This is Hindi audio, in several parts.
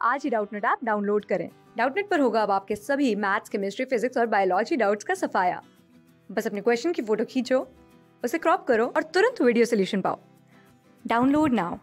आज ही डाउटनेट ऐप डाउनलोड करें। डाउटनेट पर होगा अब आपके सभी मैथ्स, केमिस्ट्री, फिजिक्स और बायोलॉजी डाउट्स का सफाया। बस अपने क्वेश्चन की फोटो खींचो, उसे क्रॉप करो और तुरंत वीडियो सोल्यूशन पाओ। Download now.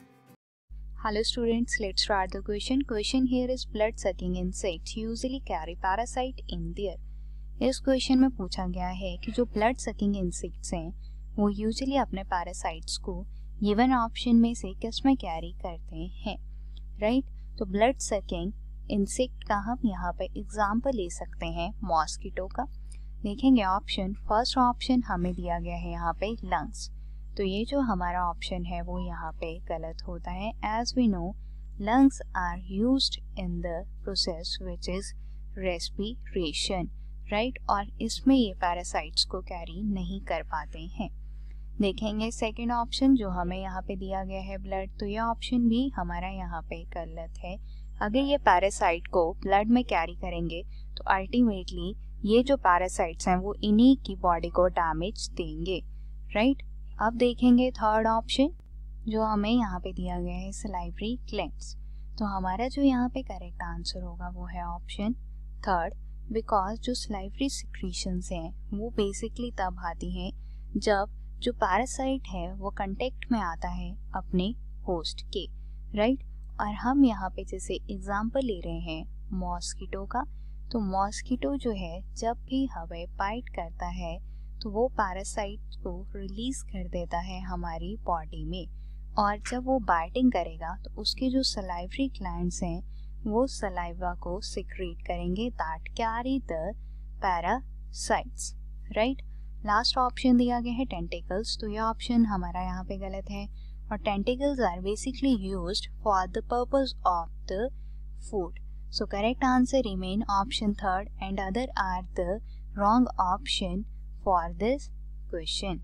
Hello students, let's start the question. Question here is blood sucking insects usually carry parasite in their. इस क्वेश्चन में पूछा गया है कि जो ब्लड सकिंग इंसेक्ट्स हैं वो यूजुअली अपने पैरासाइट्स को गिवन ऑप्शन में से किस में कैरी करते हैं, राइट? तो ब्लड सकिंग इंसेक्ट का हम यहाँ पे एग्जाम्पल ले सकते हैं मॉस्किटो का। देखेंगे ऑप्शन, फर्स्ट ऑप्शन हमें दिया गया है यहाँ पे लंग्स, तो ये जो हमारा ऑप्शन है वो यहाँ पे गलत होता है। As we know lungs are used in the process which is respiration, right? और इसमें ये पैरासाइट्स को कैरी नहीं कर पाते हैं। देखेंगे सेकंड ऑप्शन जो हमें यहाँ पे दिया गया है ब्लड, तो ये ऑप्शन भी हमारा यहाँ पे गलत है। अगर ये पैरासाइट को ब्लड में कैरी करेंगे तो अल्टीमेटली ये जो पैरासाइट्स हैं वो इन्हीं की बॉडी को डैमेज देंगे, राइट? अब देखेंगे थर्ड ऑप्शन जो हमें यहाँ पे दिया गया है सलाइवरी ग्लैंड्स, तो हमारा जो यहाँ पे करेक्ट आंसर होगा वो है ऑप्शन थर्ड, बिकॉज जो सलाइवरी सिक्रीशंस हैं वो बेसिकली तब आती हैं जब जो पैरासाइट है वो कांटेक्ट में आता है अपने होस्ट के, राइट? और हम यहाँ पे जैसे एग्जांपल ले रहे हैं मॉस्किटो का, तो मॉस्किटो जो है जब भी हमें बाइट करता है तो वो पैरासाइट को रिलीज कर देता है हमारी बॉडी में, और जब वो बाइटिंग करेगा तो उसके जो सलाइवरी ग्लैंड्स हैं वो सलाइवा को सिक्रीट करेंगे that carry the parasites, right? Last option दिया गया है टेंटिकल्स, तो ये ऑप्शन हमारा यहाँ पे गलत है। और tentacles are basically used for the purpose of the food, so correct answer remain option third and other are the wrong option for this question.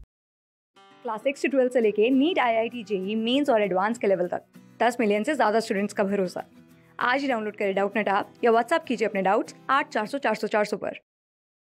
Class 6 से 12 से लेके नीट, IIT, JEE मेंस और एडवांस के लेवल तक 10 मिलियन से ज्यादा स्टूडेंट्स का भरोसा। आज ही डाउनलोड करें डाउटनेट ऐप या व्हाट्सएप कीजिए अपने डाउट्स 8400 400 400 पर।